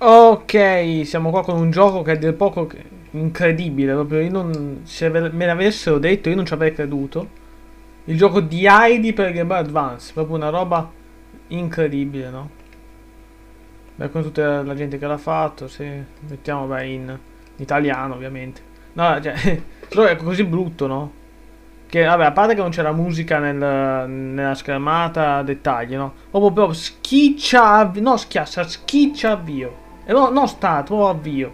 Ok, siamo qua con un gioco che è del poco incredibile, proprio io non, se me l'avessero detto io non ci avrei creduto. Il gioco di Heidi per Game Boy Advance, proprio una roba incredibile, no? Beh, con tutta la gente che l'ha fatto, sì, mettiamo beh, in italiano ovviamente. No, cioè, però è così brutto, no? Che vabbè, a parte che non c'era musica nella schermata, dettagli, no? Proprio schiccia, no schiaccia, schiccia avvio. E no, no start, proprio avvio.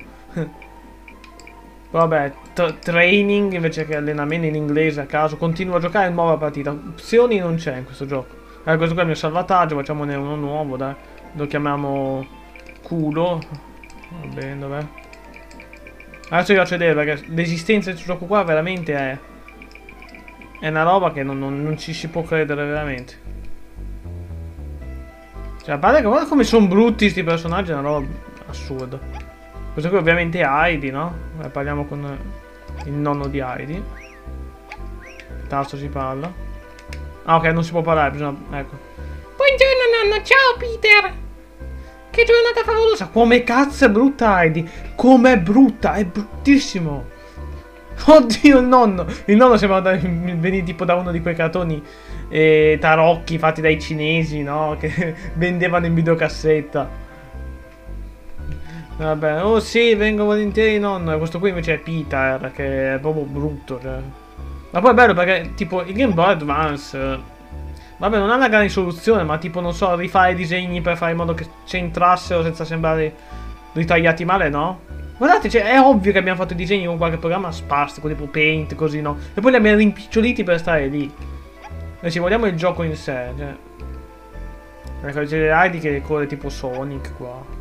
Vabbè, training invece che allenamento in inglese a caso. Continuo a giocare in nuova partita. Opzioni non c'è in questo gioco. Questo qua è il mio salvataggio, facciamone uno nuovo, dai. Lo chiamiamo culo. Va bene, dov'è? Adesso vi faccio vedere perché l'esistenza di questo gioco qua veramente è una roba che non ci si può credere veramente. Cioè, a parte che guarda come sono brutti sti personaggi, è una roba assurda. Questo qui ovviamente è Heidi, no? Parliamo con il nonno di Heidi. Tasto si parla. Ah, ok, non si può parlare, bisogna... ecco. Buongiorno nonno, ciao Peter! Che giornata favolosa! Come cazzo è brutta Heidi! Com'è brutta! È bruttissimo! Oddio, il nonno! Il nonno sembra venire tipo da uno di quei cartoni tarocchi fatti dai cinesi, no? Che vendevano in videocassetta. Vabbè, oh sì, vengo volentieri, nonno. Questo qui invece è Peter, che è proprio brutto, cioè. Ma poi è bello perché, tipo, il Game Boy Advance... vabbè, non ha una gran risoluzione, ma tipo, non so, rifare i disegni per fare in modo che c'entrassero senza sembrare ritagliati male, no? Guardate, cioè, è ovvio che abbiamo fatto i disegni con qualche programma spastico, tipo Paint, così, no? E poi li abbiamo rimpiccioliti per stare lì. E se vogliamo il gioco in sé, cioè... ecco, c'è Heidi che corre tipo Sonic qua.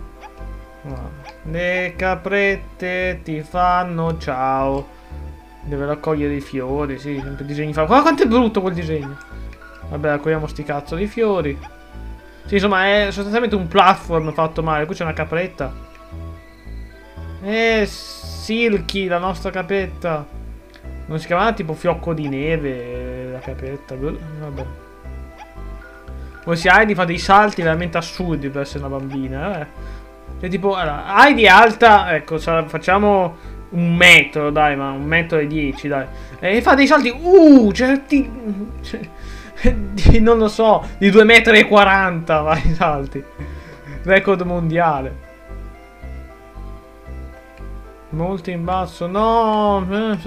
Le caprette ti fanno ciao. Deve raccogliere i fiori, sì, sempre disegni fa. Guarda quanto è brutto quel disegno. Vabbè, raccogliamo sti cazzo di fiori. Sì, insomma, è sostanzialmente un platform fatto male. Qui c'è una capretta. Silky, la nostra capretta. Non si chiamava tipo fiocco di neve la capretta. Vabbè. Poi si Heidi fa dei salti veramente assurdi per essere una bambina, Cioè tipo, allora, Heidi è alta, ecco, facciamo 1 metro, dai, ma 1,10 m, dai. E fa dei salti, certi... non lo so, di 2,40 m, vai, salti. Record mondiale. Molto in basso, no.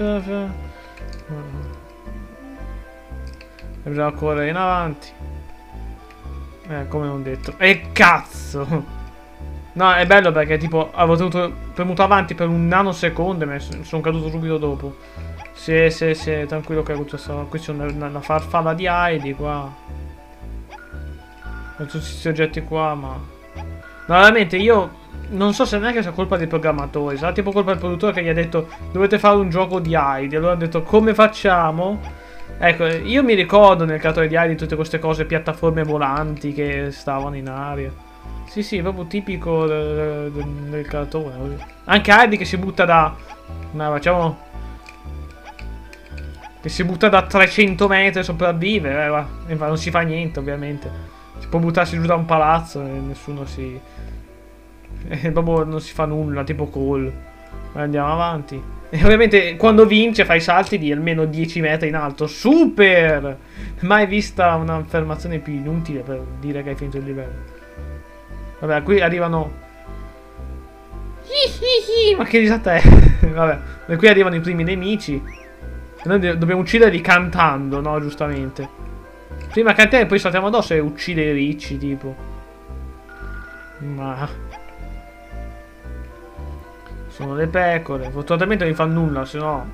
Bisogna correre in avanti. Come non detto. E cazzo! No, è bello perché tipo avevo tenuto premuto avanti per un nanosecondo e sono caduto subito dopo. Sì, tranquillo che qui c'è una farfalla di Heidi qua. E tutti questi oggetti qua, ma... no, veramente io non so se neanche sia colpa dei programmatori. Sarà tipo colpa del produttore che gli ha detto dovete fare un gioco di Heidi. Allora hanno detto come facciamo? Ecco, io mi ricordo nel cartone di Heidi tutte queste cose, piattaforme volanti che stavano in aria. Sì, proprio tipico del cartone. Anche Heidi che si butta da... no, facciamo... che si butta da 300 metri e sopravvive. Non si fa niente, ovviamente. Si può buttarsi giù da un palazzo e nessuno si... proprio non si fa nulla, tipo Cole. Andiamo avanti. E ovviamente quando vince fa i salti di almeno 10 metri in alto. Super! Mai vista un'affermazione più inutile per dire che hai finito il livello. Vabbè, qui arrivano... ma che risata è? Vabbè, da qui arrivano i primi nemici. E noi dobbiamo ucciderli cantando, no? Giustamente. Prima cantiamo e poi saltiamo addosso e uccide i ricci, tipo. Ma... sono le pecore. Fortunatamente non mi fa nulla, se no...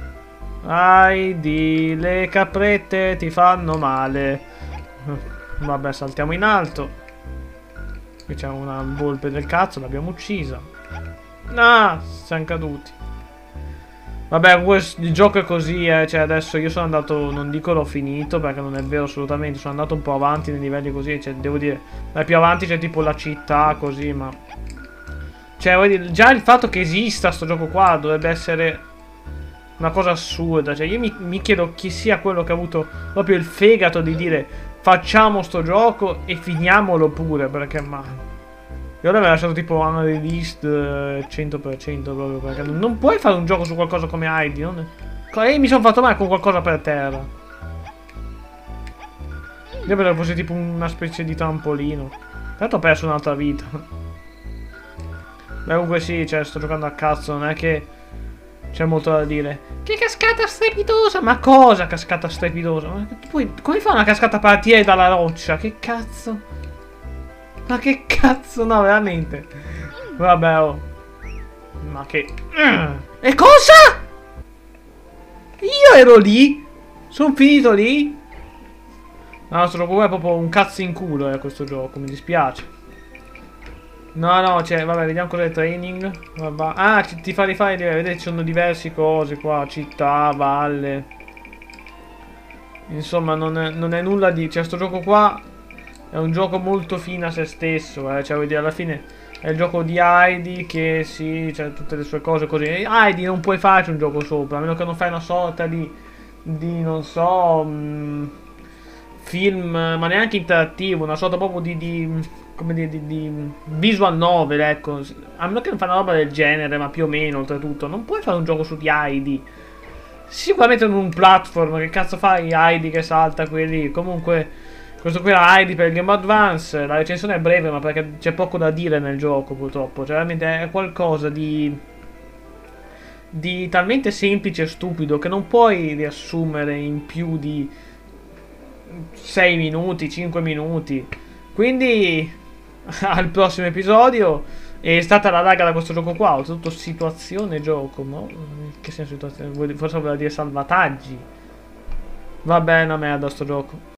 Heidi, le caprette ti fanno male. Vabbè, saltiamo in alto. Qui c'è una volpe del cazzo, l'abbiamo uccisa. Ah, siamo caduti. Vabbè, il gioco è così, cioè adesso io sono andato, non dico l'ho finito perché non è vero assolutamente, sono andato un po' avanti nei livelli così, cioè devo dire, più avanti c'è tipo la città così, ma... cioè, voglio dire, già il fatto che esista sto gioco qua dovrebbe essere una cosa assurda, cioè io mi chiedo chi sia quello che ha avuto proprio il fegato di dire facciamo sto gioco e finiamolo pure, perché ma... Io l'avrei lasciato tipo unreleased 100% proprio perché non puoi fare un gioco su qualcosa come Heidi. Mi sono fatto male con qualcosa per terra. Io vedo fosse tipo una specie di trampolino. Tanto ho perso un'altra vita. Beh, comunque sì, cioè, sto giocando a cazzo, non è che c'è molto da dire. Che cascata strepitosa! Ma cosa cascata strepitosa? Ma poi, come fa una cascata a partire dalla roccia? Che cazzo? Ma che cazzo? No, veramente. Vabbè, oh. Ma che... E cosa? Io ero lì? Sono finito lì? No, sto gioco è proprio un cazzo in culo, questo gioco, mi dispiace. No, cioè, vabbè, vediamo cos'è il training. Vabbè. Ah, ti fa rifare, vedete, ci sono diverse cose qua, città, valle. Insomma, non è nulla di... Cioè, sto gioco qua è un gioco molto fine a se stesso, cioè, vuol dire, alla fine è il gioco di Heidi che sì, c'è tutte le sue cose così. E Heidi non puoi farci un gioco sopra, a meno che non fai una sorta di non so... film, ma neanche interattivo, una sorta proprio come dire, di visual novel, ecco. A meno che non fai una roba del genere, ma più o meno, oltretutto. Non puoi fare un gioco su di Heidi. Sicuramente in un platform, che cazzo fai Heidi che salta quelli? Comunque, questo qui era Heidi per il Game Boy Advance. La recensione è breve, ma perché c'è poco da dire nel gioco, purtroppo. Cioè, veramente è qualcosa di talmente semplice e stupido che non puoi riassumere in più di 6 minuti, 5 minuti. Quindi al prossimo episodio. È stata la raga da questo gioco qua. Oltretutto situazione gioco. Ma che senso situazione? Forse voleva dire salvataggi. Va bene, una merda sto gioco.